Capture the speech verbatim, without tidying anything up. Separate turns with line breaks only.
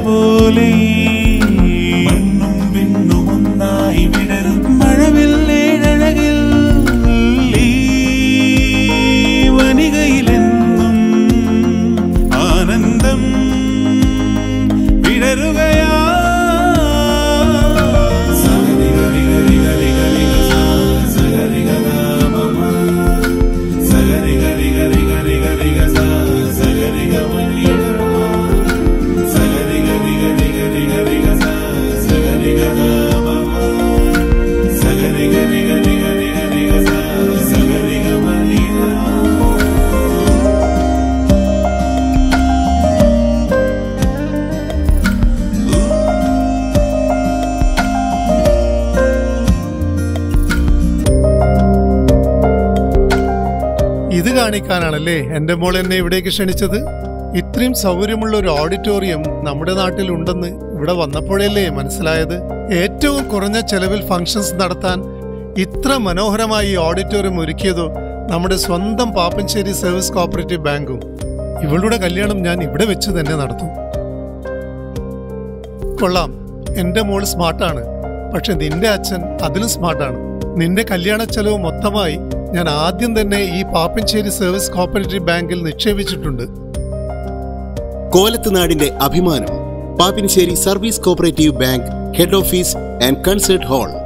പോലെ മണ്ണും വിണ്ണും ഒന്നായി വിടരും മഴവില്ലേഴഴകിൽ ഈ വനികയിലെന്നും ആനന്ദം വിടരുകയാ.
ഇത് കാണിക്കാനാണല്ലേ എന്റെ മോൾ എന്നെ ഇവിടേക്ക് ക്ഷണിച്ചത്. ഇത്രയും സൗകര്യമുള്ള ഒരു ഓഡിറ്റോറിയം നമ്മുടെ നാട്ടിൽ ഉണ്ടെന്ന് ഇവിടെ വന്നപ്പോഴല്ലേ മനസ്സിലായത്. ഏറ്റവും കുറഞ്ഞ ചെലവിൽ ഫംഗ്ഷൻസ് നടത്താൻ ഇത്ര മനോഹരമായി ഈ ഓഡിറ്റോറിയം ഒരുക്കിയതോ നമ്മുടെ സ്വന്തം പാപ്പഞ്ചേരി സർവീസ് കോഓപ്പറേറ്റീവ് ബാങ്കും. ഇവളുടെ കല്യാണം ഞാൻ ഇവിടെ വെച്ച് തന്നെ നടത്തും. കൊള്ളാം, എന്റെ മോൾ സ്മാർട്ടാണ്. പക്ഷെ നിന്റെ അച്ഛൻ അതിലും സ്മാർട്ടാണ്. നിന്റെ കല്യാണ ചെലവ് മൊത്തമായി ഞാൻ ആദ്യം തന്നെ ഈ പാപ്പഞ്ചേരി സർവീസ് കോഓപ്പറേറ്റീവ് ബാങ്കിൽ നിക്ഷേപിച്ചിട്ടുണ്ട്.
കോലത്തുനാടിന്റെ അഭിമാനം Pappinisseri service cooperative bank, head office and concert hall.